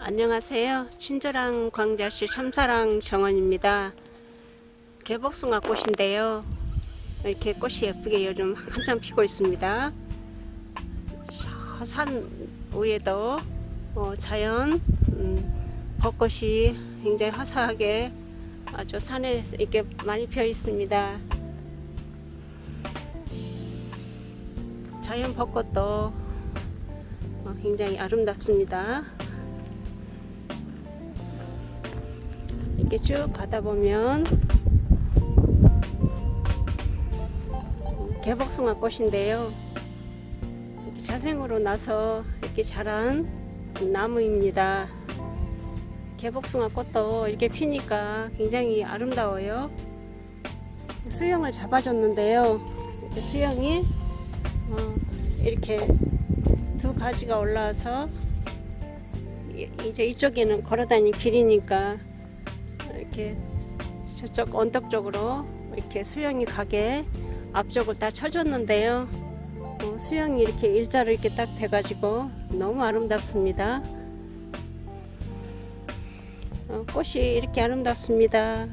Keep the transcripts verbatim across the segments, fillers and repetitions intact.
안녕하세요. 친절한 광자씨 참사랑 정원입니다. 개복숭아 꽃인데요. 이렇게 꽃이 예쁘게 요즘 한참 피고 있습니다. 산 위에도 어, 자연 음, 벚꽃이 굉장히 화사하게 아주 산에 이렇게 많이 피어 있습니다. 자연 벚꽃도 어, 굉장히 아름답습니다. 이렇게 쭉 가다 보면 개복숭아 꽃인데요. 이렇게 자생으로 나서 이렇게 자란 나무입니다. 개복숭아 꽃도 이렇게 피니까 굉장히 아름다워요. 수영을 잡아줬는데요. 이렇게 수영이 어, 이렇게 두 가지가 올라와서 이제 이쪽에는 걸어다니는 길이니까 이렇게 저쪽 언덕 쪽으로 이렇게 수영이 가게 앞쪽을 다 쳐줬는데요. 어, 수영이 이렇게 일자로 이렇게 딱 돼가지고 너무 아름답습니다. 어, 꽃이 이렇게 아름답습니다.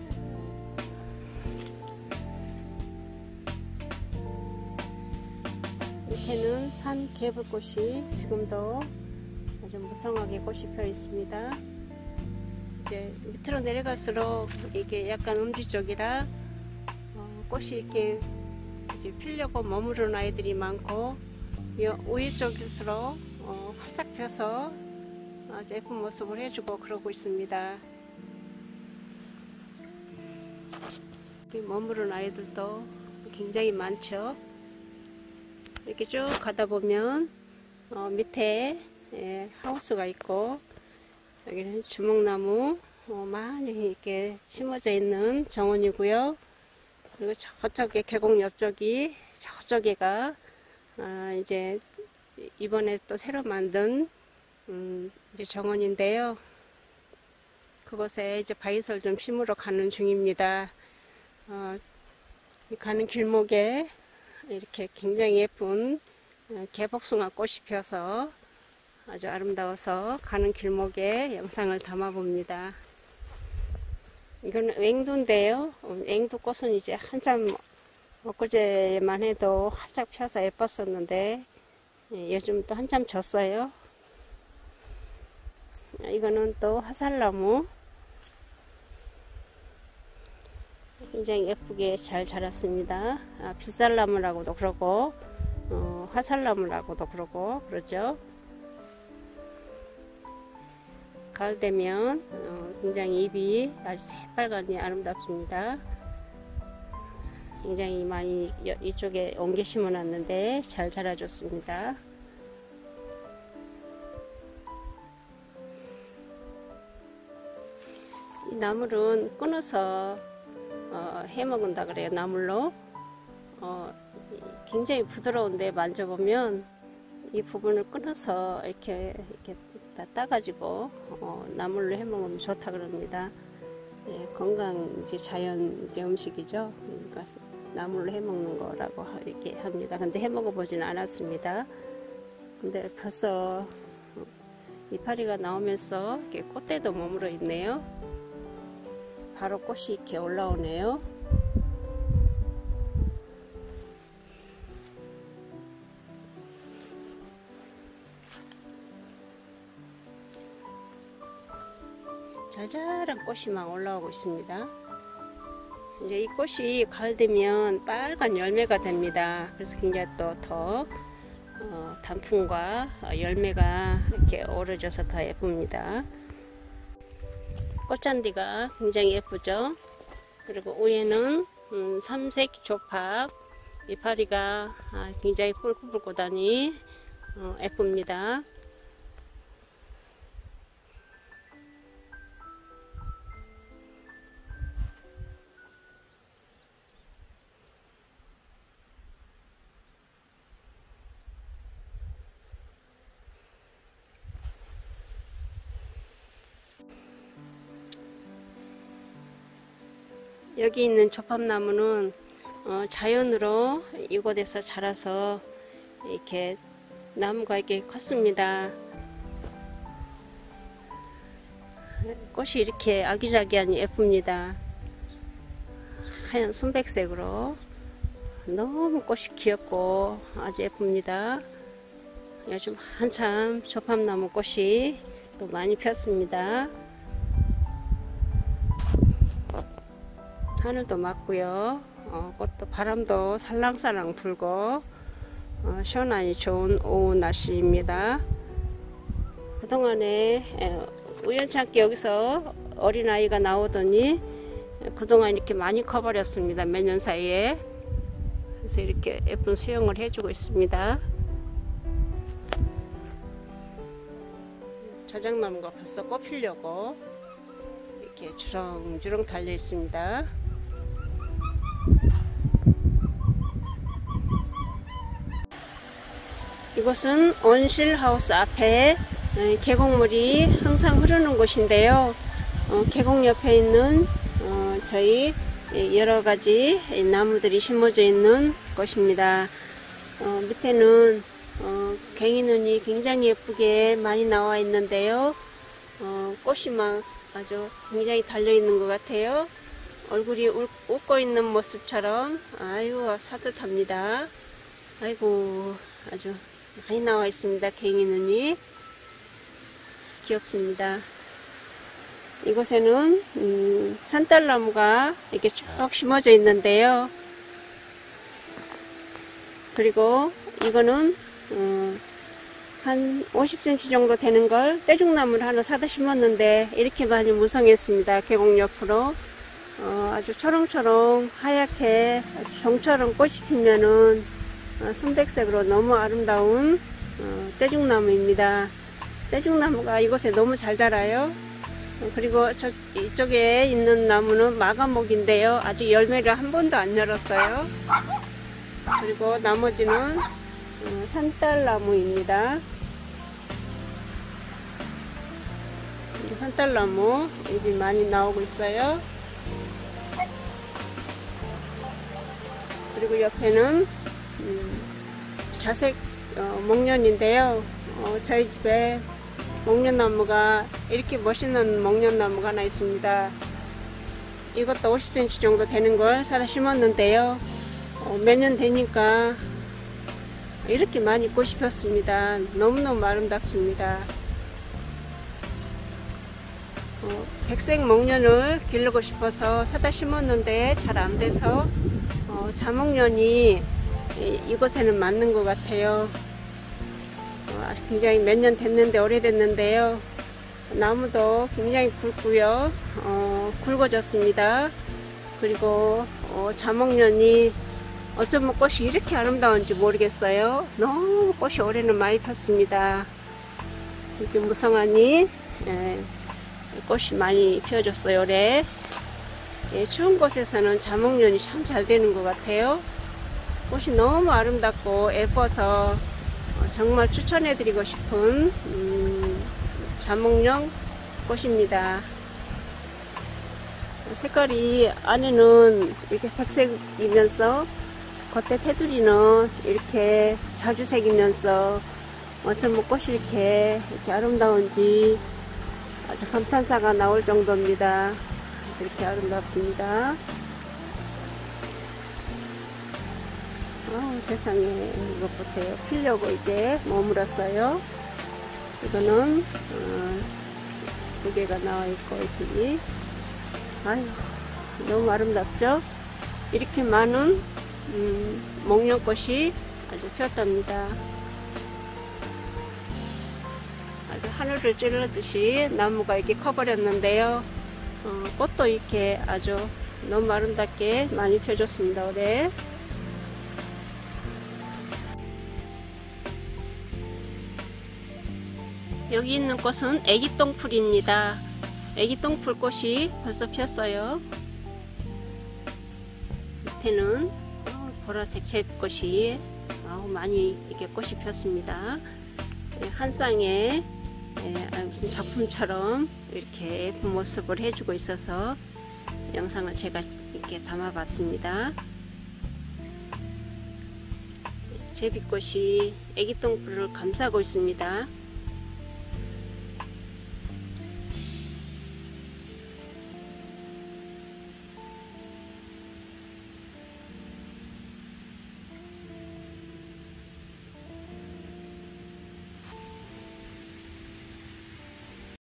밑에는 산 개불꽃이 지금도 아주 무성하게 꽃이 펴 있습니다. 이제 밑으로 내려갈수록 이게 약간 음지 쪽이라 어, 꽃이 이렇게 이제 피려고 머무르는 아이들이 많고 위에 쪽일수록 어, 활짝 펴서 아주 예쁜 모습을 해주고 그러고 있습니다. 이렇게 머무르는 아이들도 굉장히 많죠. 이렇게 쭉 가다 보면 어, 밑에 예, 하우스가 있고 여기는 주먹나무 어, 많이 이렇게 심어져 있는 정원이고요. 그리고 저쪽에 계곡 옆쪽이 저쪽에가 아, 이제 이번에 또 새로 만든 음, 이제 정원인데요. 그곳에 이제 바위설 좀 심으러 가는 중입니다. 어, 가는 길목에 이렇게 굉장히 예쁜 개복숭아 꽃이 펴서 아주 아름다워서 가는 길목에 영상을 담아 봅니다. 이거는 앵두인데요. 앵두 꽃은 이제 한참 엊그제만 해도 활짝 펴서 예뻤었는데 요즘 또 한참 졌어요. 이거는 또 화살나무 굉장히 예쁘게 잘 자랐습니다. 아, 빗살나무라고도 그러고 어, 화살나무라고도 그러고 그러죠. 가을 되면 어, 굉장히 잎이 아주 새빨갛니 아름답습니다. 굉장히 많이 이쪽에 옮겨 심어 놨는데 잘 자라줬습니다. 이 나물은 끊어서 어, 해 먹는다 그래요. 나물로 어, 굉장히 부드러운데 만져보면 이 부분을 끊어서 이렇게 이렇게 다 따가지고 어, 나물로 해 먹으면 좋다 그럽니다. 예, 건강 이제 자연 이제 음식이죠. 그러니까 나물로 해 먹는 거라고 이렇게 합니다. 근데 해 먹어 보지는 않았습니다. 근데 벌써 이파리가 나오면서 이렇게 꽃대도 머물러 있네요. 바로 꽃이 이렇게 올라오네요. 자잘한 꽃이 막 올라오고 있습니다. 이제 이 꽃이 가을 되면 빨간 열매가 됩니다. 그래서 굉장히 또 더 어, 단풍과 열매가 이렇게 어우러져서 더 예쁩니다. 꽃잔디가 굉장히 예쁘죠. 그리고 위에는 음, 삼색 조팝 이파리가 아, 굉장히 뿔뿔뿔하니 어, 예쁩니다. 여기 있는 조팝나무는 어, 자연으로 이곳에서 자라서 이렇게 나무가 이렇게 컸습니다. 꽃이 이렇게 아기자기하니 예쁩니다. 하얀 순백색으로 너무 꽃이 귀엽고 아주 예쁩니다. 요즘 한참 조팝나무 꽃이 또 많이 폈습니다. 하늘도 맑고요. 어, 꽃도 바람도 살랑살랑 불고 어, 시원하니 좋은 오후 날씨입니다. 그동안에 에, 우연찮게 여기서 어린아이가 나오더니 그동안 이렇게 많이 커버렸습니다. 몇 년 사이에. 그래서 이렇게 예쁜 수영을 해주고 있습니다. 자작나무가 벌써 꽃 피려고 이렇게 주렁주렁 달려 있습니다. 이곳은 온실하우스 앞에 계곡물이 항상 흐르는 곳인데요. 어, 계곡 옆에 있는 어, 저희 여러가지 나무들이 심어져 있는 곳입니다. 어, 밑에는 어, 갱이눈이 굉장히 예쁘게 많이 나와 있는데요. 어, 꽃이 막 아주 굉장히 달려 있는 것 같아요. 얼굴이 울, 웃고 있는 모습처럼 아유 산뜻합니다. 아이고 아주 많이 나와 있습니다. 갱이눈이 귀엽습니다. 이곳에는 음, 산딸나무가 이렇게 쭉 심어져 있는데요. 그리고 이거는 음, 한 오십 센티미터 정도 되는 걸 떼죽나무를 하나 사다 심었는데 이렇게 많이 무성했습니다. 계곡 옆으로 어, 아주 초롱초롱 하얗게 아주 종처럼 꽃이 피면은 어, 순백색으로 너무 아름다운 어, 떼죽나무입니다. 떼죽나무가 이곳에 너무 잘 자라요. 어, 그리고 저 이쪽에 있는 나무는 마가목인데요. 아직 열매를 한 번도 안 열었어요. 그리고 나머지는 어, 산딸나무입니다. 산딸나무 잎이 많이 나오고 있어요. 그리고 옆에는 음, 자색 어, 목련인데요. 어, 저희 집에 목련나무가 이렇게 멋있는 목련나무가 하나 있습니다. 이것도 오십 센티미터 정도 되는 걸 사다 심었는데요. 어, 몇 년 되니까 이렇게 많이 꽃이 폈습니다. 너무너무 아름답습니다. 어, 백색 목련을 기르고 싶어서 사다 심었는데 잘 안돼서 어, 자목련이 이곳에는 맞는 것 같아요. 어, 굉장히 몇 년 됐는데 오래됐는데요. 나무도 굉장히 굵고요. 어, 굵어졌습니다. 그리고 어, 자목련이 어쩌면 꽃이 이렇게 아름다운지 모르겠어요. 너무 꽃이 올해는 많이 폈습니다. 이렇게 무성하니 예, 꽃이 많이 피어졌어요 올해. 예, 추운 곳에서는 자목련이 참 잘 되는 것 같아요. 꽃이 너무 아름답고 예뻐서 어, 정말 추천해드리고 싶은 음, 자목련 꽃입니다. 색깔이 안에는 이렇게 백색이면서 겉에 테두리는 이렇게 자주색이면서 어쩌면 꽃이 이렇게, 이렇게 아름다운지 아주 감탄사가 나올 정도입니다. 이렇게 아름답습니다. 아우, 세상에 이거 보세요. 피려고 이제 머물었어요. 이거는 어, 두 개가 나와 있고 잎이 아유 너무 아름답죠. 이렇게 많은 음, 목련꽃이 아주 피었답니다. 아주 하늘을 찌르듯이 나무가 이렇게 커버렸는데요. 어, 꽃도 이렇게 아주 너무 아름답게 많이 펴줬습니다 올해. 여기 있는 꽃은 애기똥풀입니다. 애기똥풀 꽃이 벌써 폈어요. 밑에는 보라색 제꽃이 많이 이렇게 꽃이 폈습니다. 한 쌍에 무슨 작품처럼 이렇게 예쁜 모습을 해주고 있어서 영상을 제가 이렇게 담아봤습니다. 제비꽃이 애기똥풀을 감싸고 있습니다.